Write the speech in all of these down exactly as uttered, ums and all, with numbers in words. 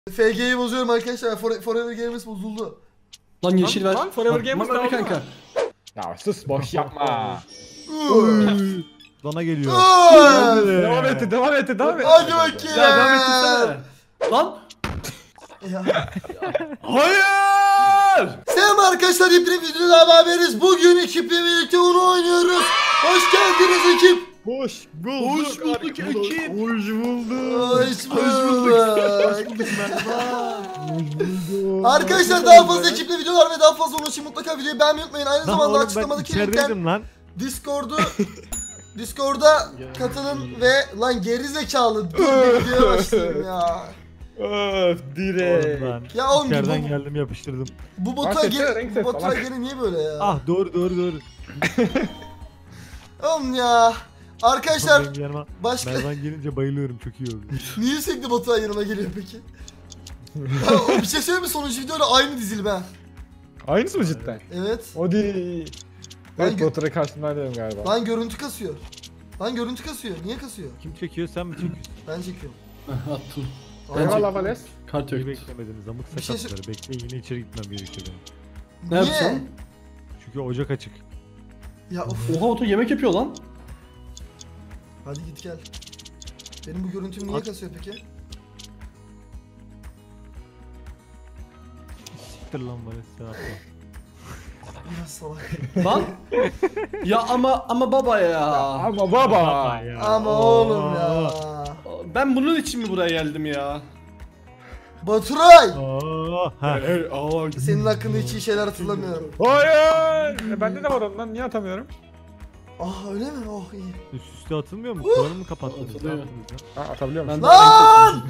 F G'yi bozuyorum arkadaşlar. For Forever Gamers bozuldu. Lan yeşil ver. Lan Forever Gamers Bak, ne bak, kanka. Ya sus boş yapma. Bana geliyor. Devam etti, devam etti, devam etti. Hadi bakayım. Ya devam ettirsene. Lan. Ya. Hayır. Selam arkadaşlar, yepyeni videoda beraberiz. Bugün ekiple birlikte onu oynuyoruz. Hoş geldiniz ekip. Hoş bulduk. Hoş bulduk ekip. Hoş bulduk. Hoş bulduk. Arkadaşlar daha fazla ekiple videolar ve daha fazla onun için mutlaka videoyu beğenmeyi unutmayın. Aynı zamanda açıklamadaki linkten lan. Discord'u Discord'a katılın ve lan geri zekalı dur bir videoya başlayayım ya. Öf direkt. Oğlum Ya oğlum İçeriden bu, geldim yapıştırdım. bu Baturay Renk sesi, gene, renk bu sesi, Baturay salak. gene niye böyle ya? Ah doğru doğru doğru. Oğlum ya. Arkadaşlar Benim yanıma başka Mervan gelince bayılıyorum, çok iyi oldu. niye sürekli Baturay yanıma geliyor peki? Ya, o bir şey söyleyeyim mi, sonuncu videoyla aynı dizil ben. Aynısı mı cidden? Evet. O değil. Ben Evet gö- Batur'a karşımdan diyorum galiba. Lan görüntü kasıyor. Lan görüntü kasıyor. Niye kasıyor? Kim çekiyor, sen mi çekiyorsun? Ben çekiyorum. Attım. Aa, Eyvallah Vales. Kart yok. İyi beklemediniz, amık Bir şey sakatları. Bekleyin, yine içeri gitmem gerekiyor benim. Ne Niye? yapsın? Çünkü ocak açık. Ya of. Oha oto yemek yapıyor lan. Hadi git gel. Benim bu görüntüm niye At. kasıyor peki? Siktir lan bana, sen atla. Biraz salak. Lan. Ya ama ama baba ya. Ama baba. ya. Ama Oo. oğlum ya. Ben bunun için mi buraya geldim ya? Baturay! Oo, ha. Hey, aa. Senin hakkında hiç iyi şeyler hatırlamıyorum. Hayır. E, bende de var ondan, niye atamıyorum? Ah öyle mi? Oh iyi. Üst üste atılmıyor mu? Kulağını mı kapattınız? Ne Atılıyor. yaptınız ya? Ha, atabiliyor musun? Ben Lan!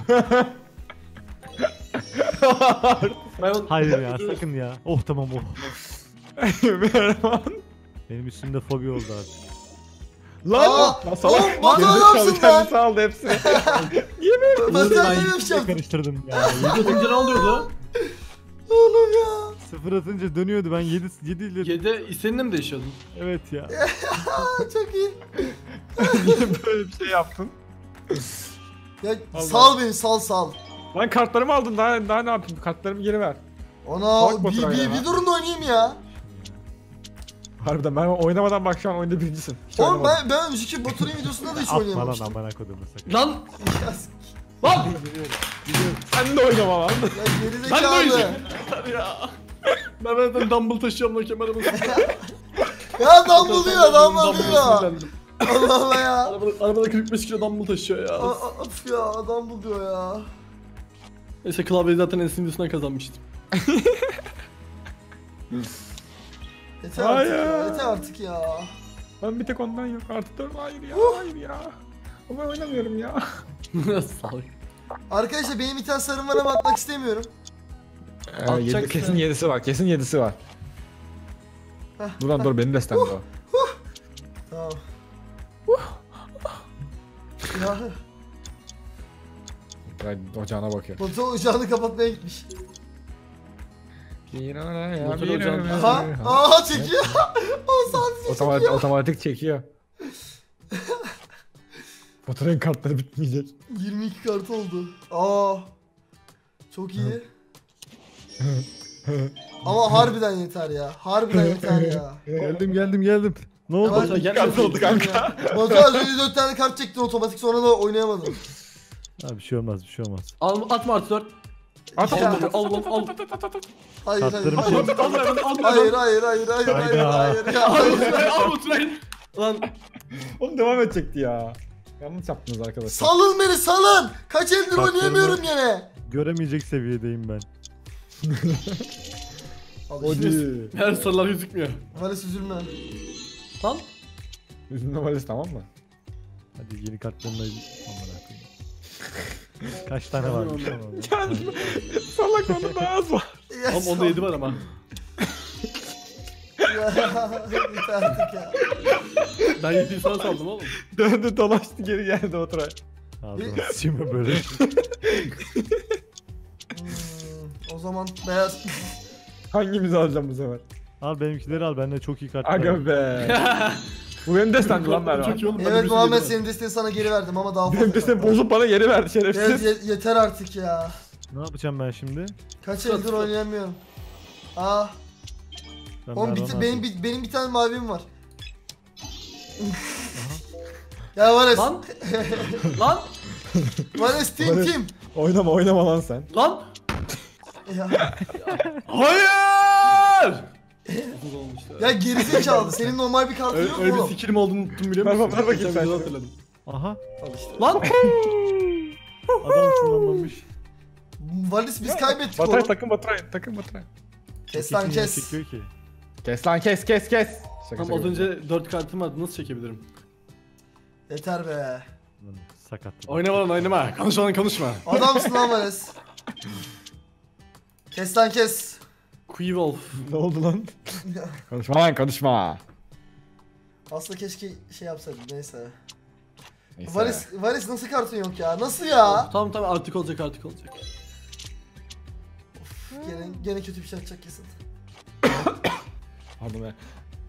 Ben Hayır ya, sakın ya. Oh tamam oh. Merhaba. Benim üstümde fobi oldu artık. Lan! Aa, Lan salak. oğlum, Batu Gerizekalı adamsın lan. kendisi aldı hepsini. Baturay Ben ne yapacağım? karıştırdım ya. Yedi atınca ne oluyordu? Oğlum ya. Sıfır atınca dönüyordu, ben yedi yedi ile. Yedi seninle mi değişiyordun? Evet ya. Aa, çok iyi. Niye böyle bir şey yaptın? Ya Allah. sal beni, sal sal. Lan kartlarımı aldın, daha daha ne yapayım? Kartlarımı geri ver. Ona Bak bir, Baturay bir, ya. bir durun da oynayayım ya. Harbiden ben oynamadan bak şu an oyunda birincisin. Hiç Oğlum oynamadım. ben, ben önceki Baturay'ın videosunda da hiç Atma lan oynayamamıştım. amına kodumu sakın. Lan. Ya, Lan. Sen de oynama lan. ya Ben de gerizekalı. oynayacağım. Ya. Ben zaten dumbbell taşıyorum lan kemere basıyorum. Ya adam buluyor, adam Dumbbell buluyor. sinirlendim. Allah Allah ya. Arabada, arabada kırk beş kilo dumbbell taşıyor A- ya. a- Of ya, adam buluyor ya. Neyse klavyeyi zaten Enes'in videosundan kazanmıştım. Yeter artık ya, Hayır. yeter artık ya. Ben bir tek ondan yok artık diyorum. Hayır ya, hayır ya. Ama oynamıyorum ya. Salak. Arkadaşlar benim bir tane sarım var ama atmak istemiyorum. Ee, Atacaksın. yedi, kesin yedisi var, kesin yedisi var. Heh, Dur lan dur, benim destemde o. Tamam. Ya Ben ocağına bakıyor. Batu ocağını kapatmaya gitmiş. Bir oraya, Motor bir ocağın- oraya. Aha, aha çekiyor. O sadece Otomatik, çekiyor. otomatik çekiyor. Fotoğrafın kartları bitmeyecek. yirmi iki kart oldu. Aa. Çok iyi. Ama harbiden yeter ya. Harbiden yeter ya. Geldim geldim geldim. Ne oldu? Bak, Gel- Kart oldu kanka. Batu az önce dört tane kart çektin otomatik, sonra da oynayamadım. Ha, bir şey olmaz bir şey olmaz. Al, atma artı dört. At Ya. at at Al, al, al. Hayır hayır. Kartlarım Hayır şey- Al, al, al, al. hayır hayır hayır hayır hayır Hayda. hayır ya. Al Baturay, al Baturay. Lan Oğlum devam edecekti ya. Yanlış yaptınız arkadaşlar. Salın beni, salın. Kaç eldir Kartlarımı- oynayamıyorum gene. Göremeyecek seviyedeyim ben. Al O işte. değil. her sarılar gözükmüyor. Valis üzülme. Lan. Üzümle valiz tamam mı? Hadi yeni kartlarımla amına koyayım. Kaç tane varmış ama. Yani salak onun daha az var. Ya, Oğlum onda yedi var ama. Ya, yeter artık ya. Ben yediyi sana saldım oğlum. Döndü dolaştı geri geldi oturay. Ağzına sıçayım böyle. Hmm, o zaman beyaz. Hangimizi alacağım bu sefer? Al benimkileri al, bende çok iyi kartlar var. Aga be. Bu benim destemdi lan Mervan. Çok iyi oğlum. ben de bir Evet sürü Muhammed, yedi var. senin desteğini sana geri verdim ama daha fazla. Benim destem bozup bana geri verdi Evet şerefsiz. ye- yeter artık ya. Ne yapacağım ben şimdi? Kaç yıldır oynayamıyorum. Aa. Ben Oğlum bir, Mervan'ı benim, atayım. bir, benim bir tane mavim var. Ya Vares. Lan. Lan. Vares team Vares. team. Oynama oynama lan sen. Lan. Ya, Hayır. Uzun olmuştu. ya gerizekalı. Senin normal bir kartın Öyle, yok mu öyle bir oğlum? sikirim olduğunu unuttum biliyor Ver musun? bak- ver bakayım Geçen sen video şunu. hatırladım. Aha. Al işte. Lan. Adam kullanmamış. Varis biz kaybettik Batay oğlum. takım Batay takım Batay. Kes lan kes. Çekiyor ki. Kes lan kes kes kes. Şaka Tam az şaka. önce dört kartım vardı, nasıl çekebilirim? Yeter be. Lan sakat. Oynama lan oynama. Konuşma lan konuşma. Adamsın lan Vares. Kes lan kes. Queewolf. Ne oldu lan? Konuşma lan konuşma. Aslında keşke şey yapsaydım neyse. Neyse. Varis, Varis nasıl kartın yok ya? Nasıl ya? Tamam tamam artık olacak artık olacak. Gene, gene kötü bir şey atacak kesin. Pardon be.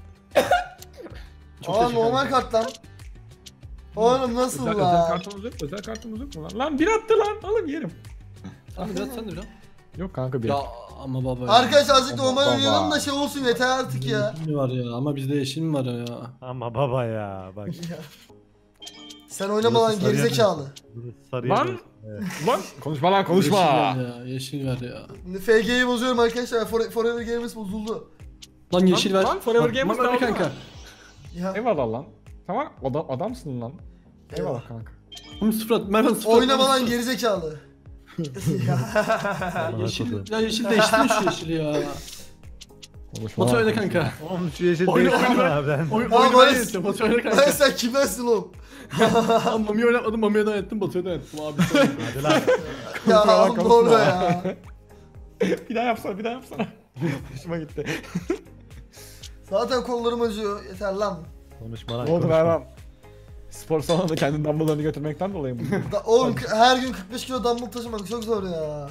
Çok Aa teşekkür normal ederim. kart lan. Oğlum nasıl Özel, özel lan? kartımız yok mu? Özel kartımız yok mu lan? Lan bir attı lan. Alın yerim. Sen de biraz sen de biraz. Yok kanka bir. Ya ama baba ya. Arkadaşlar azıcık Baba, normal baba. oynayalım da şey olsun yeter artık ya. Yeşil mi var ya? Ama bizde yeşil mi var ya? Ama baba ya bak. Ya. Sen oynama lan Burası sarıya gerizekalı. Burası sarıya Lan! dönsün. Evet. Lan konuşma lan Yeşil konuşma. ver ya. Yeşil ver ya. F G'yi bozuyorum arkadaşlar. For Forever Games bozuldu. Lan yeşil ver. lan Forever Bak, Gamers bak ne oldu kanka. lan? Ya Eyvallah lan. Tamam adam, adamsın lan. Eyvallah Eyvallah. kanka. Oğlum sıfır at. Merhaba sıfır at. oynama lan Sıfır at. gerizekalı. Ya. Bana Yeşil, kodu. ya yeşil değiştirin şu yeşili ya. Konuşma Batu lan, oyna konuşma. kanka. Oğlum şu yeşil Oyna, değiştirme oyna. abi ben. Oy, Tamam, oyna ben Barış. yettim. Batu oyna Lan kanka. sen kimdensin oğlum? Tamam Mami'yi oynatmadım. Mami'ye de oynattım. Batu'ya da oynattım abi. Hadi lan. Ya lan, oğlum konuşma. doğru ya. Bir daha yapsana bir daha yapsana. Hoşuma gitti. Zaten kollarım acıyor. Yeter lan. Konuşma lan. Ne oldu konuşma. Mervan? Spor salonunda kendi dumbbell'larını götürmekten dolayı mı? Da, oğlum her gün kırk beş kilo dumbbell taşımak çok zor ya.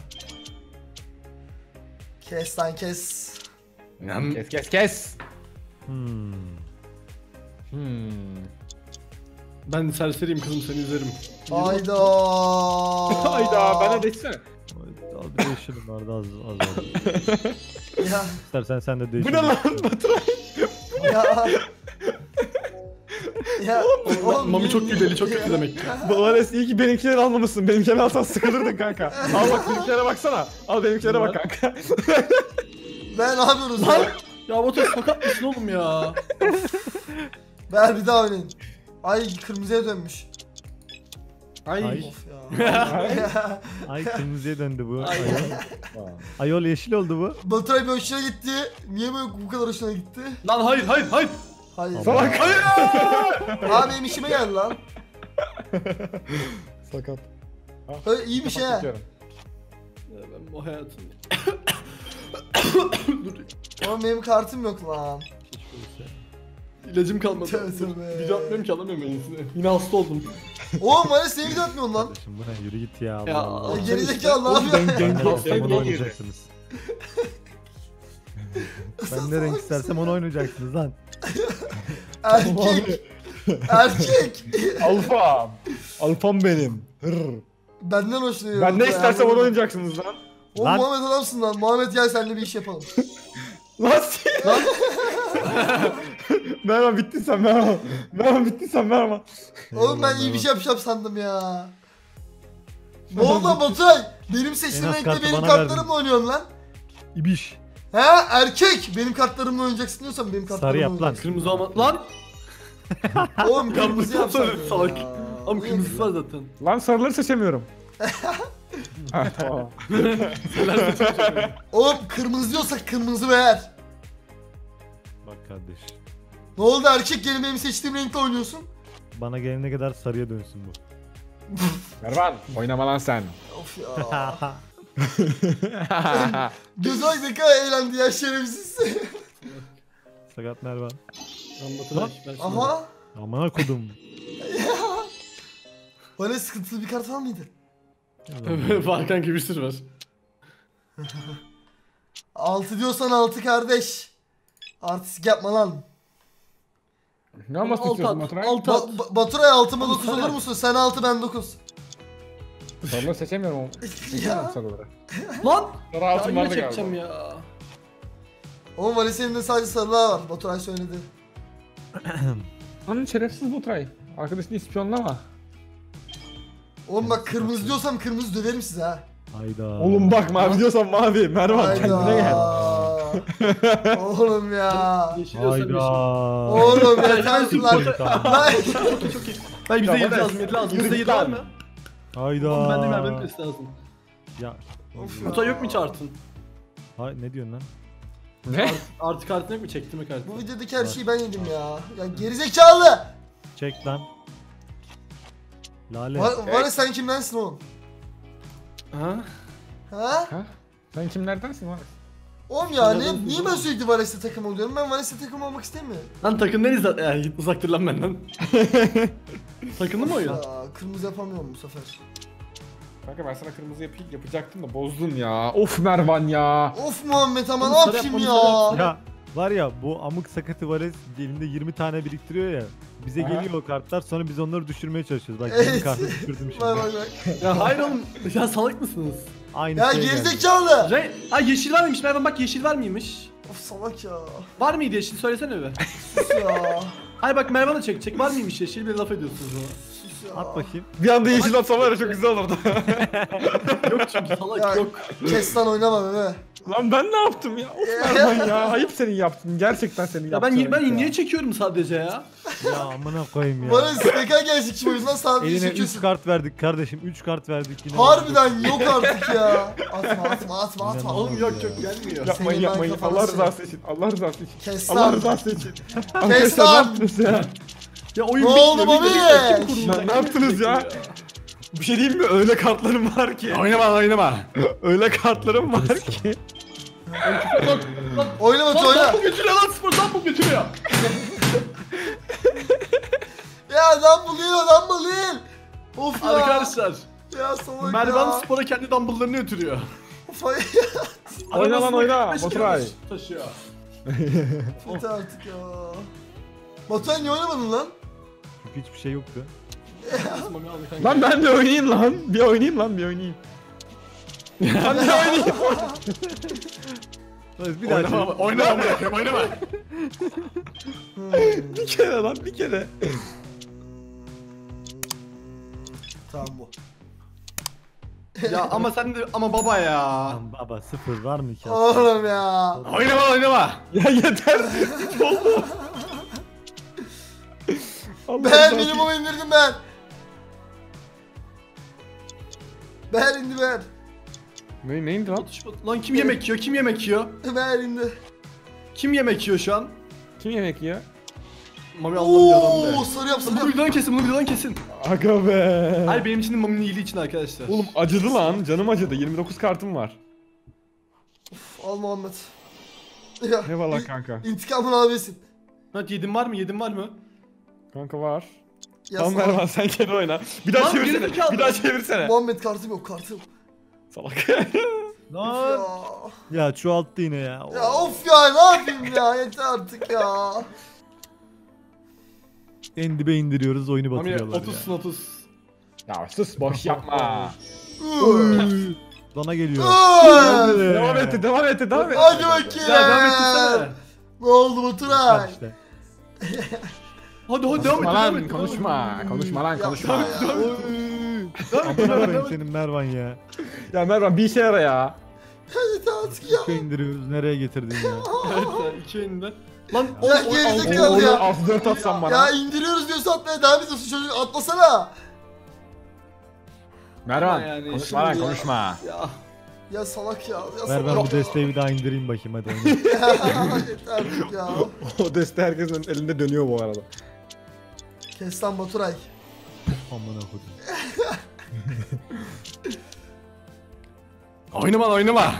Kes lan kes. kes kes kes. Hmm. Hmm. Ben serseriyim kızım seni üzerim. Hayda. Hayda bana değişsene. Az bir değişelim vardı az az az. Ya İstersen sen de Bu değişelim. ne lan Baturay? ya. Ya Oğlum, Mami çok güdeli çok kötü demek ki. Vares iyi ki benimkileri almamışsın. Benimkileri alsan sıkılırdın kanka. Al bak benimkilere baksana. Al benimkilere bak kanka. Ben ne yapıyoruz Lan! ya? Ya Batu sakat mısın oğlum ya? Ver bir daha oynayın. Ay kırmızıya dönmüş. Ay. Ay. Of ya. Ay kırmızıya döndü bu. Ay. Ayol. Ayol yeşil oldu bu. Baturay bir hoşuna gitti. Niye böyle bu kadar hoşuna gitti? Lan hayır hayır hayır. Hayır. Salak. Abi benim işime geldi lan. Sakat. Öyle iyi bir şey ha. Ya ben bu hayatım. Dur. Ama benim kartım yok lan. İlacım kalmadı. Tövbe tövbe. Video atmıyorum ki alamıyorum yenisini. Yine hasta oldum. Oğlum bana seni video atmıyorsun lan. Kardeşim bu ne yürü git ya. Allah Ya, Allah. Ya gerizekalı ne yapıyorsun? Ben ne Genç istersem onu olsaydı oynayacaksınız. Ben ne renk istersem onu oynayacaksınız lan. Erkek. Erkek. Alfa. Alfam benim. Hırr. Benden hoşlanıyor. Ben ne Baturay, istersem onu anladın mı? oynayacaksınız lan. Oğlum Lan. Muhammed adamsın lan. Muhammed gel seninle bir iş yapalım. Lan sen. Merhaba bittin sen Merhaba. Merhaba bittin sen Merhaba. Oğlum ben iyi bir şey yapacağım sandım ya. Ne oldu lan Baturay? Benim seçtiğim En az renkte kartı benim bana kartlarımla oynuyorsun lan. İbiş. Ha erkek. Benim kartlarımla oynayacaksın diyorsan benim kartlarımla Sarı yap lan. oynayacaksın. Kırmızı olma. Lan! Oğlum kırmızı yap Salak, sen. salak. Ya. Ama kırmızısı var zaten. Lan sarıları seçemiyorum. Ha tamam. Oğlum kırmızı diyorsak kırmızı ver. Bak kardeş. Ne oldu erkek gelin benim seçtiğim renkte oynuyorsun? Bana gelene kadar sarıya dönsün bu. Mervan oynama lan sen. Of ya. Göz bak ne kadar eğlendi ya şerefsiz. Sakat Mervan. Lan Baturay, ben şimdi- Aha. Amına kodum. Bana sıkıntılı bir kart var mıydı? Var kanka bir sürü var. Altı diyorsan altı kardeş. Artistik yapma lan. Ne yapmak Alt istiyorsun at, Baturay? alt at. Ba- Ba- Baturay altıma dokuz Oğlum olur sen- musun? Sen altı ben dokuz. Sarıları seçemiyorum ama. Seçemiyorum sarıları. Lan! Sarı Ya altın yine vardı çekeceğim galiba. ya. Oğlum Valese'nin sadece sarılar var. Baturay söyledi. Lan şerefsiz Baturay. Arkadaşını ispiyonlama. Oğlum bak kırmızı diyorsam kırmızı döverim size ha. Hayda. Oğlum bak mavi diyorsan mavi. Mervan kendine gel. Hayda. Oğlum ya. Yeşil olsam yeşil. Hayda. Oğlum yeter ki lan. Lan. Çok iyi. Ben bize Ya yedi bana- lazım, yedi lazım. Bizde yedi Yürü var git mı? lan. Hayda. Oğlum bende mervenin testi lazım. Ya. Of Kutu ya. yok mu çartın? Hay ne diyorsun lan? Ne? Artı kartın yok mu? Çektim mi kartı? Bu videodaki her şeyi ben yedim ya. Ya gerizekalı. Çek lan. Lale. Var, var ya sen kimdensin oğlum? Ha? Ha? Ha? Sen kimlerdensin lan? Oğlum ya ne, niye ben sürekli Vales'te takım oluyorum? Ben Vales'te takım olmak istemiyorum. Lan takımdan izle... Yani git uzaktır lan benden. Takımlı mı oyun? Ya kırmızı yapamıyorum bu sefer. Kanka ben sana kırmızı yapayım yapacaktım da bozdun ya. Of Mervan ya. Of Muhammed ama ne Oğlum sarı yapayım yapmamız lazım. ya? Ya var ya bu amık sakatı Vales elinde yirmi tane biriktiriyor ya. Bize Aha. geliyor o kartlar sonra biz onları düşürmeye çalışıyoruz. Bak Evet. yirmi kartı düşürdüm Bak şimdi. bak bak. Ya hayır oğlum. Ya salak mısınız? Aynı Ya şeye geldi. gerizekalı. Re... Ay yeşil var mıymış? Merhaba bak yeşil var mıymış? Of salak ya. Var mıydı yeşil? Söylesene be. Sus ya. Hayır bak Mervan'a çek. Çek var mıymış yeşil? Bir laf ediyorsunuz bana. Sus ya. At bakayım. Bir anda yeşil atsam var ya çok güzel olurdu. Yok çünkü salak Ya, yok. Kes lan oynama bebe. Lan ben ne yaptım ya? Of Mervan ya. Ayıp senin yaptın. Gerçekten senin Ya yaptın. ben ben niye çekiyorum sadece ya? Ya amına koyayım ya. Bana S P K gelecek şimdi o yüzden sadece Eline üç çekiyorsun. kart verdik kardeşim. üç kart verdik yine. Harbiden yok artık ya. Atma atma atma atma. İnanılmaz. Oğlum yok yok gelmiyor. Yapmayın Senin ben yapmayın. kafana Allah sıyırırım. rızası için. Allah rızası için. Kes Allah lan. rızası için. Kes Arkadaşlar ne lan. yaptınız ya? Ya oyun Ne bitmiyor, oldu bir Mami? dakika, kim kurdu? Ne- ne yaptınız ya? Bir şey diyeyim mi? Öyle kartlarım var ki. Oynama oynama. Öyle kartlarım var ki. Oyna Batu Lan oyna. Dumble götürüyor lan spor Dumble götürüyor. Ya Dumble değil o Dumble değil. Of ya. Arkadaşlar Ya salak Mervan ya. spora kendi Dumble'larını götürüyor. Of ay. Oyna lan, Arabasına oyna, beş Baturay. kilo taşıyor. Bitti artık ya. Batuhan niye oynamadın lan? Çünkü hiçbir şey yoktu. Mami aldı kanka. Lan ben de oynayayım lan. Bir oynayayım lan bir oynayayım. Lan bir oynayayım. Vales bir daha Oynama çek. oynama bırakıyorum oynama. Bir kere lan bir kere. Tamam bu. Ya ama sen de ama baba ya. Lan baba sıfır var mı ki? Oğlum ya. Oynama oynama. Ya yeter. Allah Ben Allah. minimum indirdim ben. Ben indi ben. Ne neydi lan? Lan kim yemek yiyor? Kim yemek yiyor? Ben indi. Kim yemek yiyor şu an? Kim yemek yiyor? Mami Allah'ım yarabbim Ooo be. sarı yap sarı Bunu yap. videodan kesin, bunu videodan kesin. Aga be. Hayır benim için de Mami'nin iyiliği için arkadaşlar. Oğlum acıdı lan. Canım acıdı. yirmi dokuz kartım var. Al Muhammed. Ya. Eyvallah kanka. İntikamın abisin. Hadi yedin var mı? Yedin var mı? Kanka var. Ya Tamam salak. Mervan sen kendi oyna. Bir daha Lan çevirsene. gerizekalı. Bir daha çevirsene. Muhammed kartım yok kartım. Salak. Ya. Ya çoğalttı yine ya. Ya of ya ne yapayım ya yeter artık ya. En dibe indiriyoruz oyunu Mami batırıyorlar ya. otuzsun otuz. Ya sus boş yapma. Üy. Bana geliyor. Üy. Devam etti devam etti devam etti. Hadi bakayım. Ya devam ettirsene. Ne oldu Baturay? Bak işte. Hadi hadi devam et. Konuşma devam lan et, konuşma. Konuşma lan konuşma. Ya, ya. Oy. Devam et, Amına devam et, koyayım devam et. senin Mervan ya. Ya Mervan bir işe yara ya. Yeter artık ya. Üçe indiriyoruz nereye getirdin ya. Evet ya, iki elinden. Lan Ya o- o- gerizekalı o- ya. Az dört atsam bana. Ya indiriyoruz diyorsa atmaya devam ediyorsun çocuk atlasana. Mervan Yani konuşma lan şimdi ya. konuşma. Ya. Ya salak ya. Ya Ver ben salak bu ya. desteği bir daha indireyim bakayım hadi. oyna. Yeter artık ya. O deste herkesin elinde dönüyor bu arada. Kes lan Baturay. Amına koydum. Oynama lan, oynama.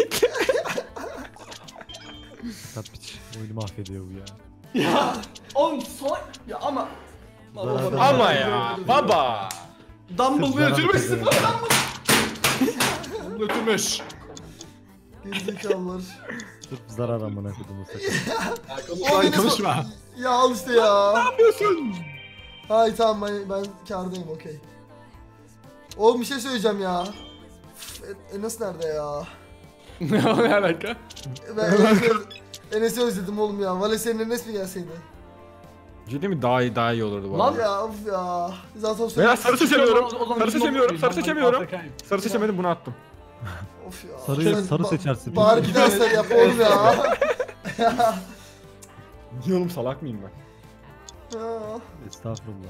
Tat piç. Oyunu mahvediyor bu ya. Ya. Oğlum salak. Ya ama. Zarar Baba, Ama baba. ya baba. Dumble'ı Sırf götürmüşsün zarar lan Dumble. Götürmüş. Gerizekalılar. Sırf zarar amına koydum o sakın. O beni konuşma. so- Ya al işte ya. Ne yapıyorsun? Hay tamam ben, ben kârdayım okey. Oğlum bir şey söyleyeceğim ya. Üf, E- Enes nerede ya? Ne alaka? Ben Enes'i öz- Enes'i özledim oğlum ya. Vale senin Enes mi gelseydi? Ciddi mi? Daha iyi daha iyi olurdu bu Lan arada. Ya of ya. Zaten Beyler sonra... sarı seçemiyorum. O zaman Sarı bizim seçemiyorum. olmuyor. Sarı Ben- seçemiyorum. ben Afrika'yım. Sarı seçemedim, bunu attım. Of ya. Sarıyı Sen sarı ba- seçersin. Bari bir daha sarı yap oğlum ya. Niye oğlum, salak mıyım ben? Ya. Estağfurullah.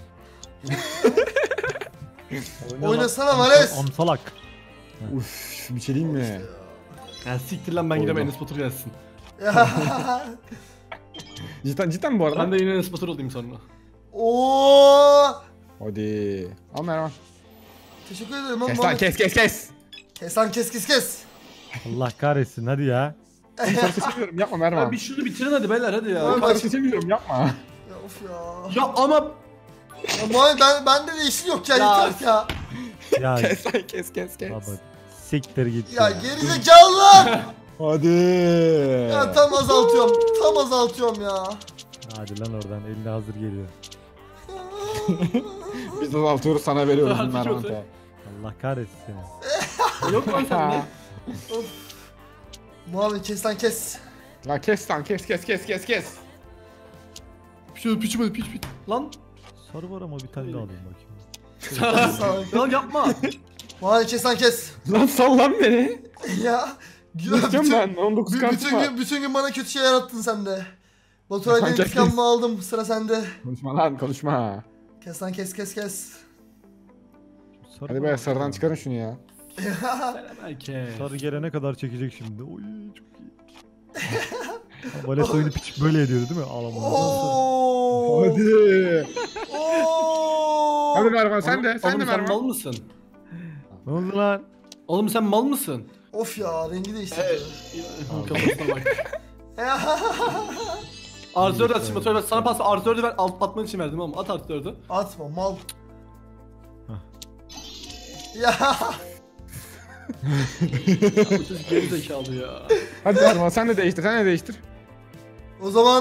Oynasana Vales. Amsalak. Uff, bir şey diyeyim mi? Ya siktir lan, ben gidemem, Enes Batur gelsin. Ya. Cidden cidden mi bu arada? Ben de yine Enes Batur olayım sonra. Oo. Hadi. Al Mervan. Teşekkür ederim lan. Kes lan, Muhammed. kes kes kes. Kes lan kes kes kes. Allah kahretsin hadi ya. Oğlum sarı seçemiyorum, yapma Mervan. Ya bir şunu bitirin hadi beyler, hadi ya. Oğlum, Sarı seçemiyorum, yapma. Ya of ya. Ya ama Ya Muhammed ben bende de yeşil yok ya, Ya. yeter ya. Ya Kes lan, kes kes kes. baba siktir git Ya ya. gerizekalı lan. Hadi. Ya tam azaltıyorum. Tam azaltıyorum ya. Hadi lan oradan eline hazır geliyor. Biz de azaltıyoruz, sana veriyoruz Artık Mervan. yok. Allah kahretsin seni. yok lan sende. Of. Muhammed kes lan kes. Ya kes lan, kes kes kes kes kes. Şöyle piç piç piç piç. Lan. Sarı var ama bir tane daha alayım bakayım. Lan yapma. Muhammed kes lan kes. Lan sal lan beni. Ya. Gideceğim ben, on dokuz Bütün, kartım bütün var. gün, bütün gün bana kötü şeyler attın sen de. Baturay'dan Kanka intikamımı kes. aldım. Sıra sende. Konuşma lan, konuşma. Kes lan kes kes kes. Sarı Hadi var. be, sarıdan çıkarın şunu ya. Belki. Sarı gelene kadar çekecek şimdi. Oy çok iyi. Valet oyunu piçik böyle ediyordu değil mi? Ağlamadan. Oo. Hadi. Oo. Hadi Mervan, sen de, Oğlum, sen de oğlum sen mal Mervan. mısın? Ne oldu lan? Oğlum sen mal mısın? Of ya rengi değişti. Kafasına bak. Artı dört at şimdi Baturay, sana pas artı dördü ver, alt atman için verdim ama at artı dördü. Atma mal. Ya. Bu çocuk geri zekalı ya. Hadi Mervan, sen de değiştir, sen de değiştir. O zaman.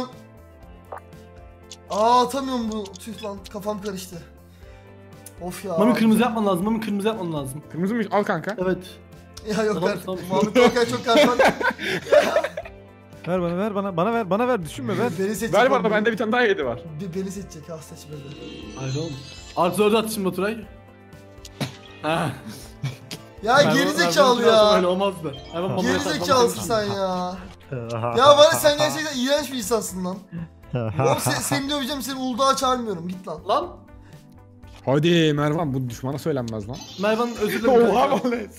Aa atamıyorum bu. Tüh lan kafam karıştı. Of ya. Mami kırmızı yapman lazım, Mami kırmızı yapman lazım. Kırmızı mı? Al kanka. Evet. Ya yok Tamam, artık. tamam. Muhammed Bakay çok karman. Ver bana ver bana bana ver bana ver düşünme ver. Beni seçecek. Ver bana, oğlum. bende bir tane daha yedi var. Be- Beni seçecek ha seçmedi. Hayır oğlum. Artı dördü at şimdi Baturay. Ha. Ya geri zekalı Öyle ya. olmazdı. Hemen Mami'ye Geri tak, zekalısın Mami'ye sen ya. Ya bana sen gerçekten iğrenç bir insansın lan. Oğlum sen, seni döveceğim, seni Uludağ'a çağırmıyorum, git lan. tak. Lan. Hadi Mervan, bu düşmana söylenmez lan. Mervan özür dilerim. Oha kanka. Vales.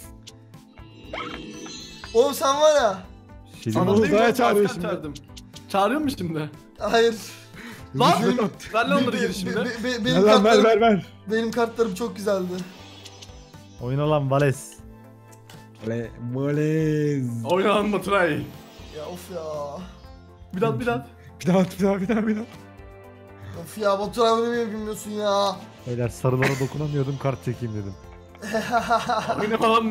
Oğlum sen var ya. Şey Sana diyeyim mi? Anladın mı? Uludağ'a çağırıyor Asker şimdi. çağırdım. Çağırıyor mu şimdi? Hayır. Lan. Benim- Ver lan onları Be- geri be- şimdi. be- be- Ver benim lan, ver kartlarım, ver ver. benim kartlarım çok güzeldi. Oyna lan Vales. Vale- Vales. Oyna lan Baturay. Ya of ya. Bir daha bir daha. Bir daha at, bir daha bir daha bir daha. Of ya Baturay bunu niye bilmiyorsun ya. Beyler sarılara dokunamıyordum kart çekeyim dedim. Oynama lan.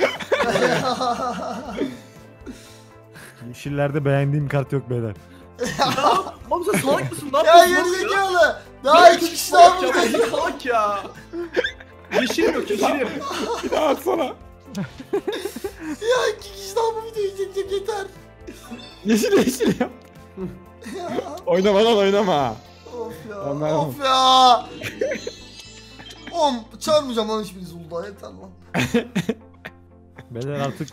Yeşillerde beğendiğim kart yok beyler. Oğlum sen salak mısın? Ne Ya yapıyorsun? geri zekalı. Daha iki kişi daha Salak ya, burada. bu salak ya. Yeşilim yok, yeşilim. Bir daha atsana. Ya iki kişi daha bu videoyu çekecek yeter. Yeşil yeşil yap. Ya. Oynama lan, oynama. Of ya. Onlar mı? Of ya. Oğlum çağırmayacağım lan hiçbiriniz Uludağ'a, yeter lan. Beyler artık.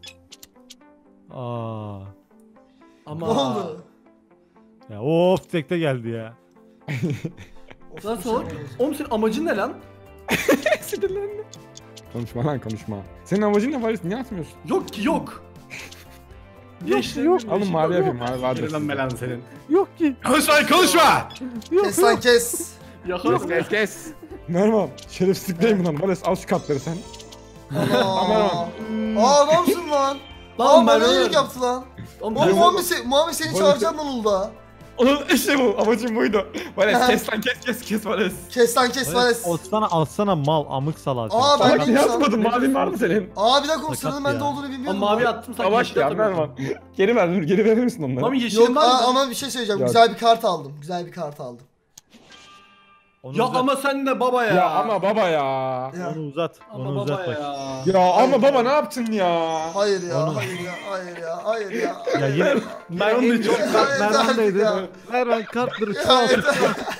Aa. Ama. Ne oldu? Ya of tekte geldi ya. Of, Lan bir salak. şey olmaz. Oğlum senin amacın ne lan? Sinirlendim. Konuşma lan, konuşma. Senin amacın ne Vales? Niye atmıyorsun? Yok ki yok. Yeşil yok. Alın mavi yapayım, mavi vardır. Geri lan belanı senin. Yok ki. Konuşma konuşma. Kes lan kes. Yakarım. Kes kes kes. Mervan, şerefsizlik mi lan? Vales al şu kartları sen. Ana. Aa adamsın lan. Aa Lan bana ben iyilik yaptı lan. Oğlum Oğlum ben- Muhammed, se Muhammed seni çağıracağım lan Uludağ'a. Onun işte bu, amacım buydu. Vales kes lan, kes kes kes Vales. Kes lan kes Vales. Alsana alsana mal amık salak. Aa, ben Bak neyim ne sen? yazmadın, mavin var mı senin? Aa bir dakika o Sakat sırada bende ya. olduğunu Ama bilmiyordum. mavi attım sanki. Savaş yeşil ya atamadım. Mervan. Geri ver, dur, geri verir misin onları? Mami yeşilim Yok var aa, mı? ama bir şey söyleyeceğim. Yok. Güzel bir kart aldım. Güzel bir kart aldım. Onu Ya uzat. ama sen de baba ya. Ya ama baba ya. Ya. Onu uzat. Ama Onu baba uzat bak. ya. Ya ama baba ne yaptın ya? Hayır ya, Onu- hayır ya, hayır ya, hayır ya. Ya yine Ben onu çok Mervan'daydı. Ya. Mervan kartları Ya çoğalttı. yeter.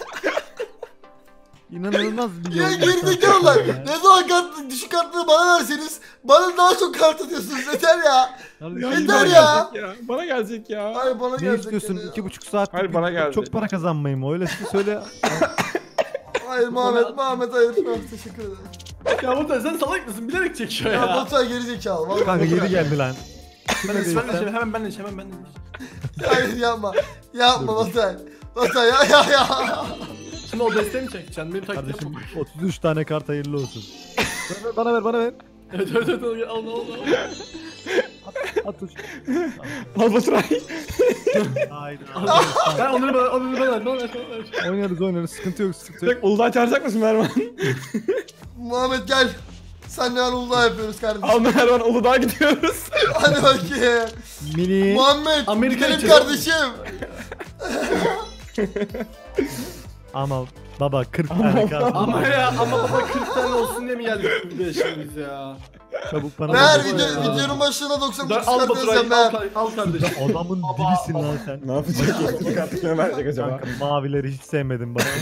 İnanılmaz bir Ya yol. gerizekalılar. Ne zaman kart, düşük kartları bana verseniz bana daha çok kart atıyorsunuz. Yeter ya. Kardeşim, Yeter bana ya. gelecek ya. Bana gelecek ya. Hayır bana Ne gelecek. istiyorsun? yani. İki buçuk saat. Hayır, bana geldi. Çok para kazanmayayım mı? Öyle söyle. Hayır Muhammed, Muhammed hayır. Ah, teşekkür ederim. Ya Baturay sen salak mısın? Bilerek çekiyor Ya ya. Baturay gerizekalı. Vallahi Kanka Baturay. geri geldi lan. Ben de ben de şey- hemen ben de şey- hemen ben de. Hayır yapma. Yapma Baturay. Baturay ya ya ya. Şimdi o desteği mi çekeceksin? Benim taktiğim Kardeşim bu. otuz üç tane kart hayırlı olsun. Bana ver, bana ver, bana ver. Evet evet evet al al al. At uç. Al Baturay. Haydi. Ben onları bana onları bana bana bana. Oynarız oynarız. Sıkıntı yok, sıkıntı yok. Bak Uludağ çağıracak mısın Mervan? Muhammed gel. Senle ben Uludağ yapıyoruz kardeşim. Al Mervan Uludağ'a gidiyoruz. Hadi bakayım. Mini. Muhammed. Amerika Gidelim için- kardeşim. Ama baba kırk tane kart. Ama ya ama baba kırk tane olsun diye mi geldik buraya şimdi biz ya? Çabuk bana Meğer bak. video, ya. videonun başına doksan Dur, dokuz al kart Baturay yazacağım al, meğer. al kardeşim. Adamın dibisin lan sen. Ne yapacak? O kartı kime verecek acaba? Kanka mavileri hiç sevmedim bak.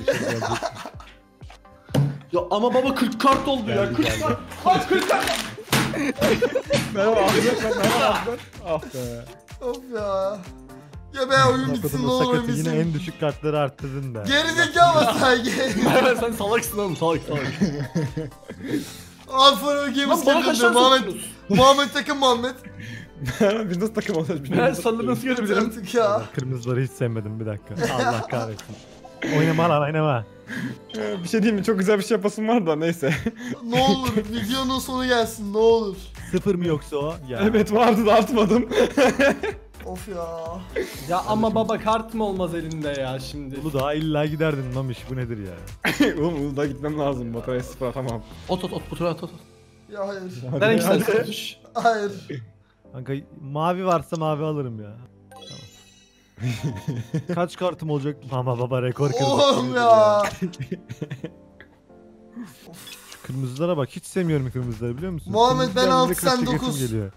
Ya ama baba kırk kart oldu ya. Geldi, kırk geldi. kart. Kaç kırk kart. Mervan ağzına Mervan ağzına. Ah be. Of ya. Ya be oyun bitsin ne olur oyun Sakatı yine bitsin. en düşük kartları arttırdın be. Gerizekalı sen geri. Merve sen salaksın oğlum salak salak. Aferin Games Lan bana kaç geliyor tane Muhammed. soktunuz? Muhammed takım Muhammed. Mervan biz nasıl takım olacağız Ben bilmiyorum. sana nasıl görebilirim? Artık ya. Kırmızıları hiç sevmedim bir dakika. Allah kahretsin. Oynama lan oynama. Ee, Bir şey diyeyim mi? Çok güzel bir şey yapasım var da neyse. Ne olur videonun sonu gelsin ne olur. Sıfır mı yoksa o? Ya. Evet vardı da atmadım. Of ya. Ya ama baba kart mı olmaz elinde ya şimdi? Bunu daha illa giderdin Mamiş bu nedir ya? Oğlum Uludağ'a gitmem lazım. Batarya sıfır atamam. Ot ot ot ot ot ot. Ya hayır. Nereye Hadi. gidersin? Hayır. Kanka mavi varsa mavi alırım ya. Tamam. Kaç kartım olacak? Ama baba rekor kırdı. Oğlum ya. Şu kırmızılara bak hiç sevmiyorum kırmızıları biliyor musun? Muhammed, Kırmızı ben geldiğinde altı, kart sen çekesim dokuz. geliyor.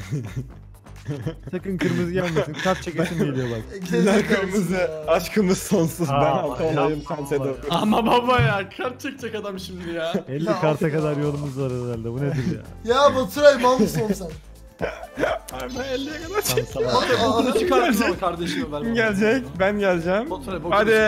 Sakın kırmızı gelmesin. Kart çekesim geliyor bak. Güzel kırmızı. Aşkımız sonsuz. Ben Aa, altı yapma olayım sen baba Sedat. ya. Ama baba ya kart çekecek adam şimdi ya. elli Ya karta of kadar ya. yolumuz var herhalde. Bu nedir ya? Ya Baturay mal mısın oğlum sen? Ben elliye kadar Tam çek. salak. Baturay çıkartın ama kardeşime ver. Kim gelecek? Ben geleceğim. Baturay bok. Hadi.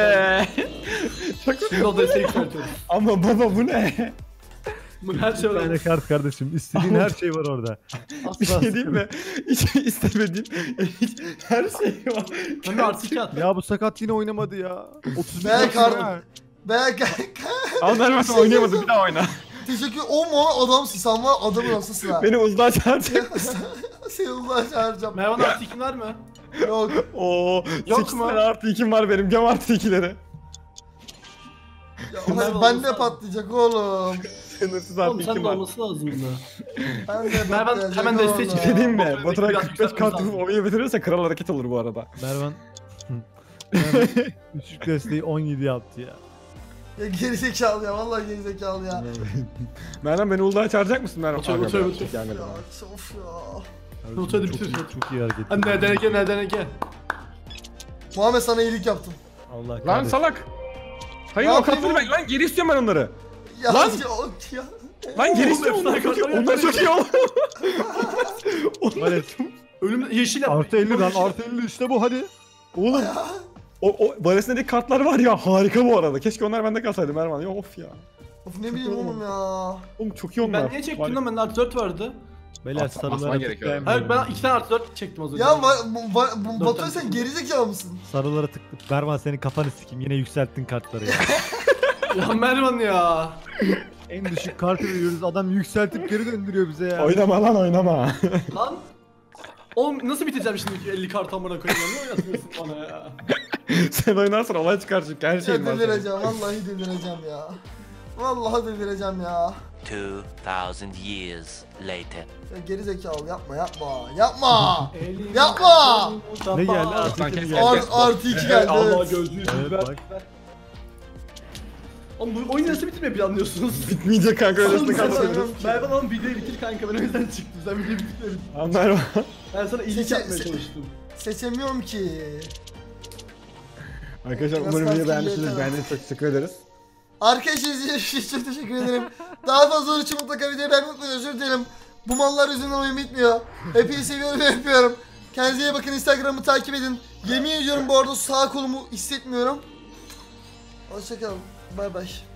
Şimdi o desteği yükseltiyoruz. Ama baba bu ne? Bu her şey Bir var. tane kart kardeşim. İstediğin her şey var orada. Bir şey diyeyim mi? Hiç istemediğim hiç her şey var. Ben de artı iki at. Ya bu sakat yine oynamadı ya. otuz bir Ben kart kart- var. Ben Al vermezsen Şey oynayamadı diyeceğim. bir daha oyna. teşekkür. O Muhammed adamsın sen var adamın nasılsın ha? Beni uzlağa çağıracak. Seni Uludağ'a çağıracağım. Mervan artı iki var mı? Yok. Oo, Yok sekiz mu? tane artı ikim var benim. Gem artı ikileri. Ya, hayır, ben de patlayacak oğlum. Sınırsız artı Oğlum sen ikim de var. olması lazım bunda. Ben de Mervan, patlayacak hemen oğlum. desteği çek. Bir şey diyeyim mi? Baturay, Baturay biraz kırk beş yükseltmemiz kart lazım. ovayı bitirirse kral hareket olur bu arada. Mervan. Mervan düşük desteği on yedi yaptı ya. Ya gerizekalı ya vallahi gerizekalı ya. Mervan beni Uludağ'a çağıracak mısın Mervan? Baturay, Aga Baturay, be, Baturay. gelmedi Ya bana. of ya. Not hadi çok, bitir. iyi, çok iyi hareket. Hadi nereden ege nereden ege. Muhammed sana iyilik yaptım. Allah Lan kahretsin. salak. Hayır Ne o yapayım kartları ben lan geri istiyorum ben onları. Ya Lan! ya, o- ya. Lan geri Oğlum, istiyorum onları. efsane kartlar Onlar çok iyi oğlum. Valet. Ölüm yeşil yap. Artı elli lan artı elli işte bu hadi. Oğlum. O, o Vales'indeki kartlar var ya harika bu arada. Keşke onlar bende kalsaydı Mervan. Ya of ya. Of ne bileyim oğlum ya. Oğlum çok iyi onlar. Ben niye çektim lan bende artı dört vardı. Beyler As- sarılara asman gerekiyor. tıklayamıyorum. Hayır ben iki tane artı dört çektim az önce. Ya va- bu- va- bu- Dört Baturay tane. sen gerizekalı mısın? Sarılara tıklı. Mervan senin kafanı sikeyim yine yükselttin kartları ya. Ya Mervan ya. En düşük kartı veriyoruz adam yükseltip geri döndürüyor bize ya. Oynama lan oynama. Lan. Oğlum nasıl bitireceğim şimdi elli kart amına koyayım? Niye oynatmıyorsun bana ya? Sen oynarsan olay çıkar çünkü her Ya şeyin var. senin. delireceğim vallahi delireceğim ya. Vallahi delireceğim ya. Two thousand years later. Ya gerizekalı yapma yapma. Yapma. Elim Yapma! Ne geldi? Aslan Artı iki kes, geldi. Art, artı iki geldi Allah evet. gözlüğü Evet ver. bak. Oğlum bu oyunu nasıl bitirmeyi planlıyorsunuz? Bitmeyecek kanka öylesine Oğlum, kapatıyoruz. seçemiyorum ki. Mervan oğlum videoyu bitir kanka ben o yüzden çıktım. Sen videoyu bitirmedin. Anlar mı? Ben sana iyilik Seçe- yapmaya se- çalıştım. Seçemiyorum ki. Arkadaşlar Biraz umarım fazla videoyu beğenmişsiniz. yeter. Beğendiğiniz için çok teşekkür ederiz. Arkadaşlar izlediğiniz için çok teşekkür ederim. Daha fazla onun için mutlaka videoyu beğenmeyi unutmayın. Özür dilerim. Bu mallar yüzünden oyun bitmiyor. Hepinizi seviyorum ve öpüyorum. Kendinize iyi bakın. Instagram'ı takip edin. Yemin ediyorum bu arada sağ kolumu hissetmiyorum. Hoşçakalın. Bay bay.